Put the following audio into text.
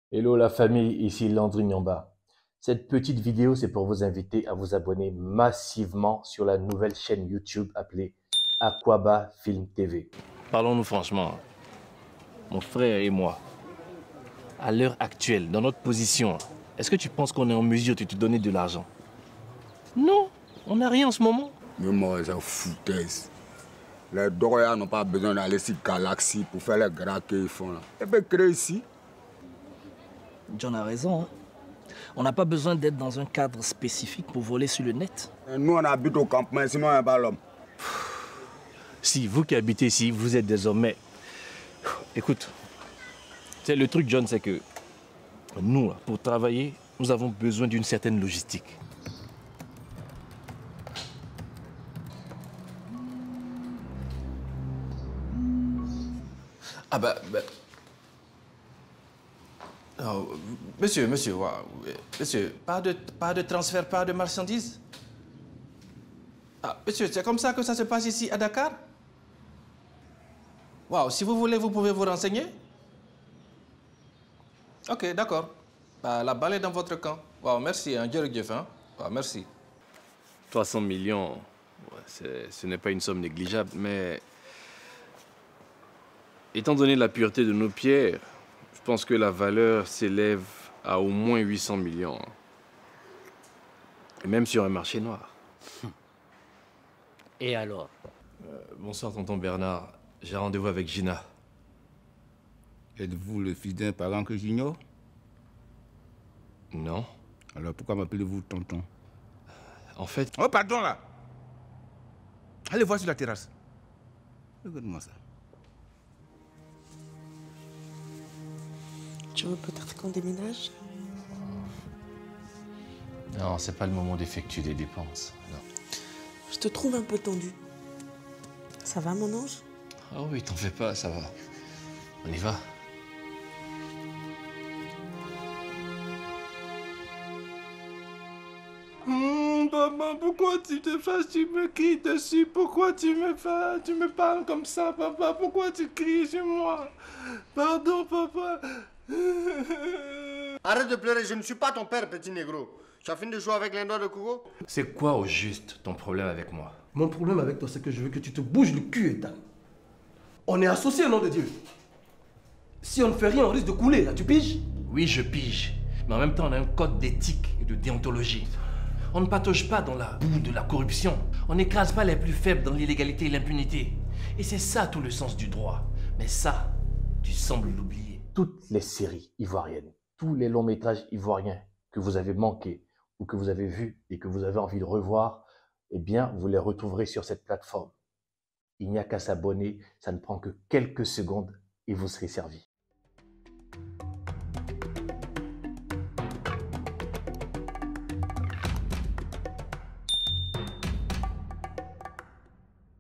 Hello la famille, ici Landry Nyamba. Cette petite vidéo, c'est pour vous inviter à vous abonner massivement sur la nouvelle chaîne YouTube appelée Aquaba Film TV. Parlons-nous franchement, mon frère et moi, à l'heure actuelle, dans notre position, est-ce que tu penses qu'on est en mesure de te donner de l'argent? Non, on n'a rien en ce moment. Mais moi, c'est foutaise. Les Doroya n'ont pas besoin d'aller sur Galaxy pour faire les gras qu'ils font là. Ils peuvent créer ici. John a raison. Hein. On n'a pas besoin d'être dans un cadre spécifique pour voler sur le net. Et nous, on habite au campement, sinon il n'y a pas l'homme. Si vous qui habitez ici, vous êtes désormais... Écoute, le truc, John, c'est que nous, pour travailler, nous avons besoin d'une certaine logistique. Ah oh, monsieur, waouh, monsieur, pas de transfert, pas de marchandises? Ah, monsieur, c'est comme ça que ça se passe ici à Dakar? Waouh, si vous voulez, vous pouvez vous renseigner? Ok, d'accord. Bah, la balle est dans votre camp. Waouh, merci, hein, jërëjëf, hein. Waouh, merci. 300 millions, ce n'est pas une somme négligeable, mais étant donné la pureté de nos pierres, je pense que la valeur s'élève à au moins 800 millions. Et même sur un marché noir. Et alors? Bonsoir, tonton Bernard. J'ai rendez-vous avec Gina. Êtes-vous le fils d'un parent que j'ignore? Non. Alors pourquoi m'appelez-vous tonton? En fait... Oh, pardon là! Allez voir sur la terrasse. Regarde-moi ça. Tu veux peut-être qu'on déménage? Non, c'est pas le moment d'effectuer des dépenses. Non. Je te trouve un peu tendu. Ça va, mon ange? Oh oui, t'en fais pas, ça va. On y va. Maman, pourquoi tu te fâches, tu me cries dessus? Pourquoi tu me fâches, tu me parles comme ça, papa? Pourquoi tu cries sur moi? Pardon, papa. Arrête de pleurer, je ne suis pas ton père, petit négro. Tu as fini de jouer avec les doigts de Kogo? C'est quoi au juste ton problème avec moi? Mon problème avec toi, c'est que je veux que tu te bouges le cul, Ethan. On est associés, au nom de Dieu. Si on ne fait rien, on risque de couler, là, tu piges? Oui, je pige. Mais en même temps, on a un code d'éthique et de déontologie. On ne patauge pas dans la boue de la corruption. On n'écrase pas les plus faibles dans l'illégalité et l'impunité. Et c'est ça tout le sens du droit. Mais ça, tu sembles l'oublier. Toutes les séries ivoiriennes, tous les longs métrages ivoiriens que vous avez manqués ou que vous avez vus et que vous avez envie de revoir, eh bien, vous les retrouverez sur cette plateforme. Il n'y a qu'à s'abonner, ça ne prend que quelques secondes et vous serez servi.